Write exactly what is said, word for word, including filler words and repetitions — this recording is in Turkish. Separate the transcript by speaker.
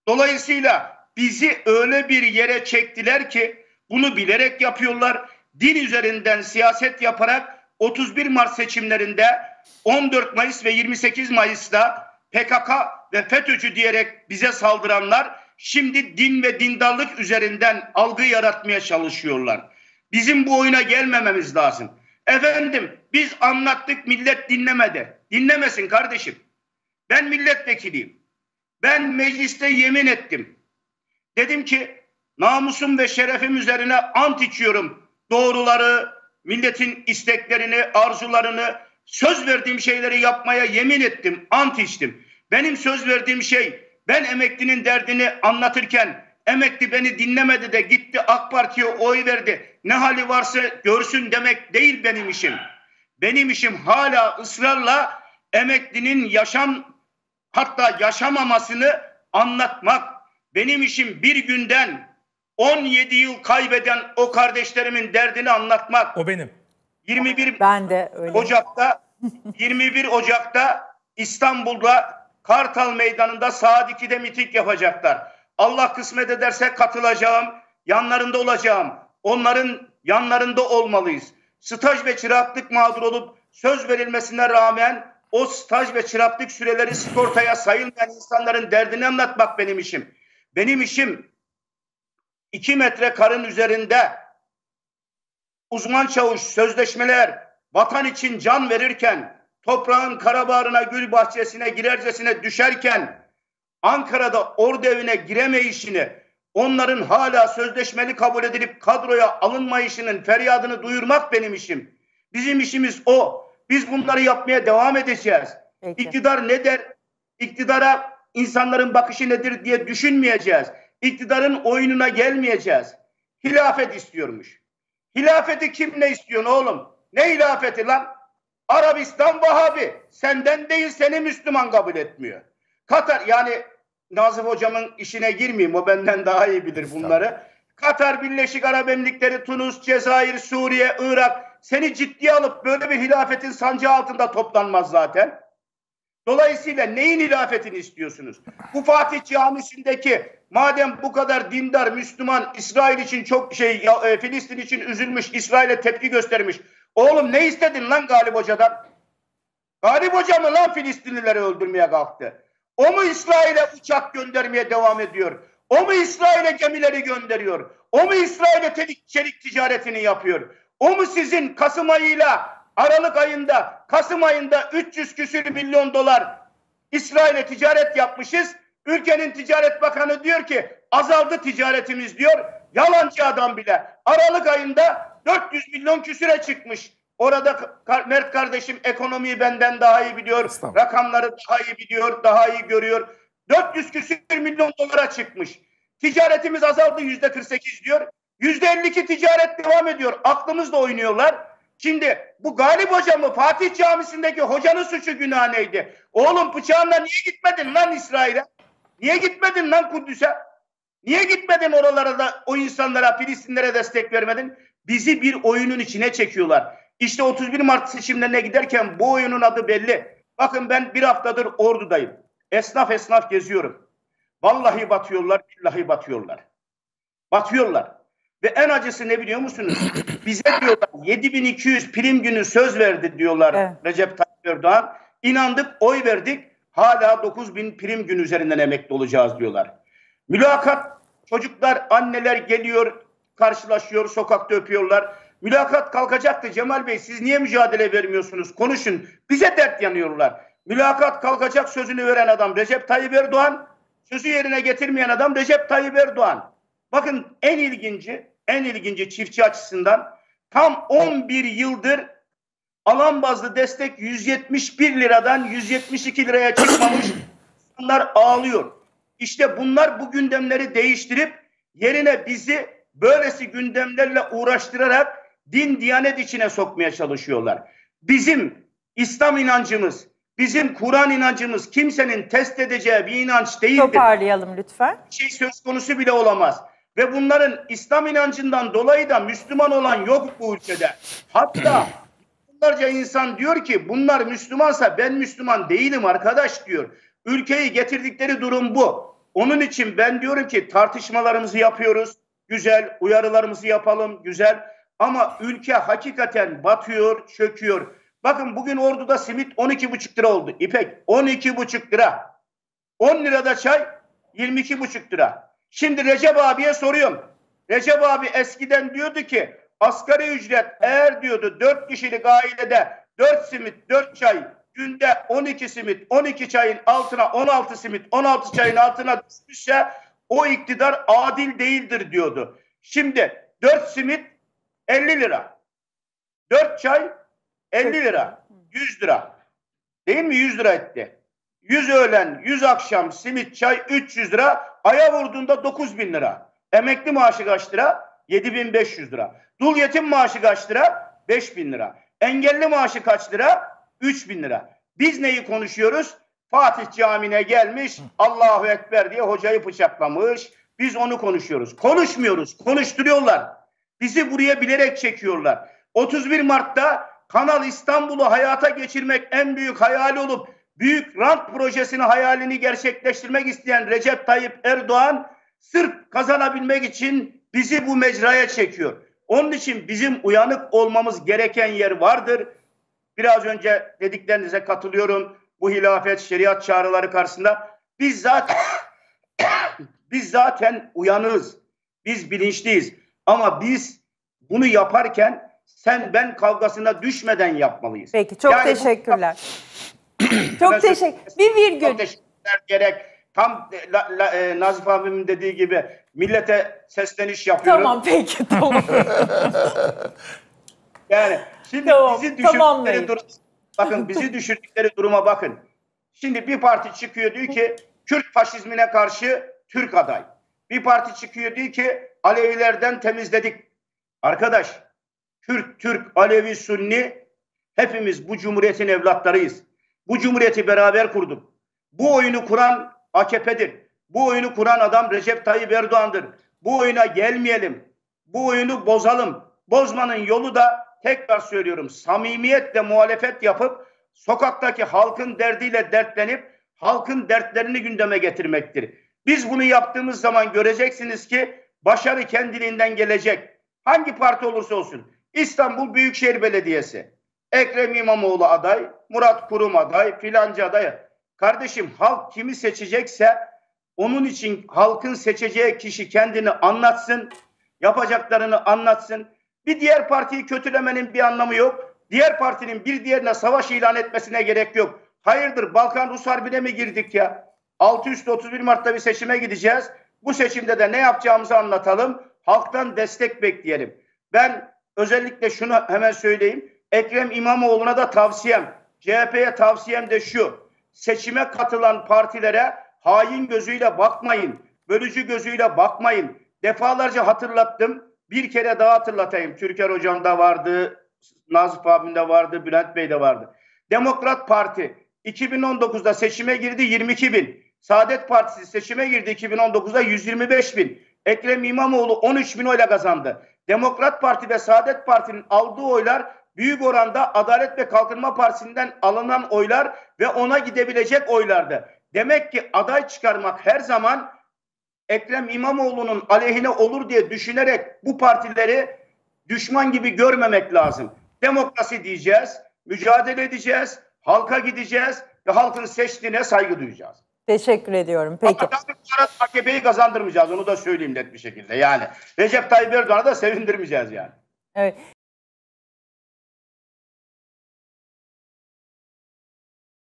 Speaker 1: Dolayısıyla bizi öyle bir yere çektiler ki bunu bilerek yapıyorlar. Din üzerinden siyaset yaparak otuz bir Mart seçimlerinde on dört Mayıs ve yirmi sekiz Mayıs'ta P K K ve FETÖ'cü diyerek bize saldıranlar şimdi din ve dindarlık üzerinden algı yaratmaya çalışıyorlar. Bizim bu oyuna gelmememiz lazım. Efendim biz anlattık, millet dinlemedi. Dinlemesin kardeşim. Ben milletvekiliyim. Ben mecliste yemin ettim. Dedim ki namusum ve şerefim üzerine ant içiyorum. Doğruları, milletin isteklerini, arzularını, söz verdiğim şeyleri yapmaya yemin ettim. Ant içtim. Benim söz verdiğim şey, ben emeklinin derdini anlatırken emekli beni dinlemedi de gitti AK Parti'ye oy verdi. Ne hali varsa görsün demek değil benim işim. Benim işim hala ısrarla emeklinin yaşam, hatta yaşamamasını anlatmak. Benim işim bir günden on yedi yıl kaybeden o kardeşlerimin derdini anlatmak.
Speaker 2: O benim.
Speaker 1: yirmi bir
Speaker 3: ben de öyle.
Speaker 1: Ocak'ta yirmi bir Ocak'ta İstanbul'da Kartal Meydanı'nda saat ikide miting yapacaklar. Allah kısmet ederse katılacağım, yanlarında olacağım. Onların yanlarında olmalıyız. Staj ve çıraklık mağdur olup söz verilmesine rağmen o staj ve çıraklık süreleri sigortaya sayılmayan insanların derdini anlatmak benim işim. Benim işim iki metre karın üzerinde uzman çavuş sözleşmeler vatan için can verirken, toprağın karabağrına, gül bahçesine girercesine düşerken, Ankara'da ordu evine giremeyişini, onların hala sözleşmeli kabul edilip kadroya alınmayışının feryadını duyurmak benim işim. Bizim işimiz o. Biz bunları yapmaya devam edeceğiz. Peki. İktidar ne der? İktidara insanların bakışı nedir diye düşünmeyeceğiz. İktidarın oyununa gelmeyeceğiz. Hilafet istiyormuş. Hilafeti kim ne istiyor oğlum? Ne hilafeti lan? Arabistan Vahabi. Senden değil seni Müslüman kabul etmiyor. Katar, yani Nazif hocamın işine girmeyeyim, o benden daha iyi bilir bunları. Katar, Birleşik Arap Emirlikleri, Tunus, Cezayir, Suriye, Irak seni ciddiye alıp böyle bir hilafetin sancağı altında toplanmaz zaten. Dolayısıyla neyin hilafetini istiyorsunuz? Bu Fatih Camisi'ndeki madem bu kadar dindar, Müslüman, İsrail için çok şey, e, Filistin için üzülmüş, İsrail'e tepki göstermiş. Oğlum ne istedin lan Galip Hoca'dan? Galip Hoca mı lan Filistinlileri öldürmeye kalktı? O mu İsrail'e uçak göndermeye devam ediyor? O mu İsrail'e gemileri gönderiyor? O mu İsrail'e çelik, çelik ticaretini yapıyor? O mu sizin Kasım ayıyla Aralık ayında, Kasım ayında üç yüz küsür milyon dolar İsrail'e ticaret yapmışız. Ülkenin Ticaret Bakanı diyor ki azaldı ticaretimiz diyor. Yalancı adam bile. Aralık ayında dört yüz milyon küsüre çıkmış. Orada Mert kardeşim ekonomiyi benden daha iyi biliyor. Rakamları daha iyi biliyor, daha iyi görüyor. dört yüz küsür milyon dolara çıkmış. Ticaretimiz azaldı yüzde kırk sekiz diyor. yüzde elli iki ticaret devam ediyor. Aklımızla oynuyorlar. Şimdi bu Galip Hoca mı, Fatih Camisi'ndeki hocanın suçu günah neydi? Oğlum bıçağınla niye gitmedin lan İsrail'e? Niye gitmedin lan Kudüs'e? Niye gitmedin oralara da o insanlara, Filistinlere destek vermedin? Bizi bir oyunun içine çekiyorlar. İşte otuz bir Mart seçimlerine giderken bu oyunun adı belli. Bakın ben bir haftadır Ordu'dayım. Esnaf esnaf geziyorum. Vallahi batıyorlar, billahi batıyorlar. Batıyorlar. Ve en acısı ne biliyor musunuz? Bize diyorlar yedi bin iki yüz prim günü söz verdi diyorlar, evet. Recep Tayyip Erdoğan. İnandık, oy verdik. Hala dokuz bin prim gün üzerinden emekli olacağız diyorlar. Mülakat, çocuklar, anneler geliyor, karşılaşıyor, sokakta öpüyorlar. Mülakat kalkacaktı Cemal Bey, siz niye mücadele vermiyorsunuz? Konuşun. Bize dert yanıyorlar. Mülakat kalkacak sözünü veren adam Recep Tayyip Erdoğan, sözü yerine getirmeyen adam Recep Tayyip Erdoğan. Bakın en ilginci, en ilginci çiftçi açısından tam on bir yıldır alan bazlı destek yüz yetmiş bir liradan yüz yetmiş iki liraya çıkmamış. Bunlar ağlıyor. İşte bunlar bu gündemleri değiştirip yerine bizi böylesi gündemlerle uğraştırarak din diyanet içine sokmaya çalışıyorlar. Bizim İslam inancımız, bizim Kur'an inancımız kimsenin test edeceği bir inanç değildir.
Speaker 3: Toparlayalım lütfen.
Speaker 1: Bir şey söz konusu bile olamaz. Ve bunların İslam inancından dolayı da Müslüman olan yok bu ülkede. Hatta bunlarca insan diyor ki bunlar Müslümansa ben Müslüman değilim arkadaş diyor. Ülkeyi getirdikleri durum bu. Onun için ben diyorum ki tartışmalarımızı yapıyoruz. Güzel, uyarılarımızı yapalım. Güzel. Ama ülke hakikaten batıyor, çöküyor. Bakın bugün Ordu'da simit on iki buçuk lira oldu. İpek on iki buçuk lira. on lirada çay yirmi iki buçuk lira. Şimdi Recep abiye soruyorum. Recep abi eskiden diyordu ki asgari ücret eğer diyordu dört kişilik ailede dört simit, dört çay, günde on iki simit, on iki çayın altına on altı simit, on altı çayın altına düşmüşse o iktidar adil değildir diyordu. Şimdi dört simit elli lira. dört çay elli lira. yüz lira. Değil mi? yüz lira etti. yüz öğlen, yüz akşam simit çay üç yüz lira. Aya vurduğunda dokuz bin lira. Emekli maaşı kaç lira? yedi bin beş yüz lira. Dul yetim maaşı kaç lira? beş bin lira. Engelli maaşı kaç lira? üç bin lira. Biz neyi konuşuyoruz? Fatih Camii'ne gelmiş, Allahu Ekber diye hocayı bıçaklamış. Biz onu konuşuyoruz. Konuşmuyoruz, konuşturuyorlar. Bizi buraya bilerek çekiyorlar. otuz bir Mart'ta Kanal İstanbul'u hayata geçirmek en büyük hayali olup büyük rant projesini hayalini gerçekleştirmek isteyen Recep Tayyip Erdoğan sırf kazanabilmek için bizi bu mecraya çekiyor. Onun için bizim uyanık olmamız gereken yer vardır. Biraz önce dediklerinize katılıyorum. Bu hilafet, şeriat çağrıları karşısında biz zaten biz zaten uyanığız. Biz bilinçliyiz. Ama biz bunu yaparken sen ben kavgasına düşmeden yapmalıyız.
Speaker 2: Peki çok yani teşekkürler. Bu... çok teşekkür. Bir virgül.
Speaker 1: Çok teşekkürler gerek. Tam la, la, e, Nazif abimin dediği gibi millete sesleniş yapıyorum.
Speaker 2: Tamam peki tamam.
Speaker 1: Yani şimdi tamam, bizi düşürdükleri durum, bakın bizi düşürdükleri duruma bakın. Şimdi bir parti çıkıyor diyor ki Kürt faşizmine karşı Türk aday. Bir parti çıkıyor diyor ki Alevilerden temizledik. Arkadaş Kürt, Türk, Alevi, Sunni hepimiz bu cumhuriyetin evlatlarıyız. Bu cumhuriyeti beraber kurduk. Bu oyunu kuran A K P'dir. Bu oyunu kuran adam Recep Tayyip Erdoğan'dır. Bu oyuna gelmeyelim. Bu oyunu bozalım. Bozmanın yolu da tekrar söylüyorum samimiyetle muhalefet yapıp sokaktaki halkın derdiyle dertlenip halkın dertlerini gündeme getirmektir. Biz bunu yaptığımız zaman göreceksiniz ki başarı kendiliğinden gelecek. Hangi parti olursa olsun. İstanbul Büyükşehir Belediyesi, Ekrem İmamoğlu aday, Murat Kurum aday, filanca aday. Kardeşim halk kimi seçecekse onun için halkın seçeceği kişi kendini anlatsın, yapacaklarını anlatsın. Bir diğer partiyi kötülemenin bir anlamı yok. Diğer partinin bir diğerine savaş ilan etmesine gerek yok. Hayırdır Balkan Rus Harbi'ne mi girdik ya? altı üstü otuz bir Mart'ta bir seçime gideceğiz. Bu seçimde de ne yapacağımızı anlatalım. Halktan destek bekleyelim. Ben özellikle şunu hemen söyleyeyim. Ekrem İmamoğlu'na da tavsiyem, C H P'ye tavsiyem de şu. Seçime katılan partilere hain gözüyle bakmayın. Bölücü gözüyle bakmayın. Defalarca hatırlattım. Bir kere daha hatırlatayım. Türker Hocam da vardı, Nazif abim de vardı, Bülent Bey de vardı. Demokrat Parti iki bin on dokuzda seçime girdi yirmi iki bin. Saadet Partisi seçime girdi iki bin on dokuzda yüz yirmi beş bin. Ekrem İmamoğlu on üç bin oyla kazandı. Demokrat Parti ve Saadet Parti'nin aldığı oylar büyük oranda Adalet ve Kalkınma Partisi'nden alınan oylar ve ona gidebilecek oylardı. Demek ki aday çıkarmak her zaman Ekrem İmamoğlu'nun aleyhine olur diye düşünerek bu partileri düşman gibi görmemek lazım. Demokrasi diyeceğiz, mücadele edeceğiz, halka gideceğiz ve halkın seçtiğine saygı duyacağız.
Speaker 2: Teşekkür ediyorum. Peki.
Speaker 1: Ama tabii A K P'yi kazandırmayacağız, onu da söyleyeyim net bir şekilde. Yani Recep Tayyip Erdoğan'ı da sevindirmeyeceğiz yani.
Speaker 2: Evet.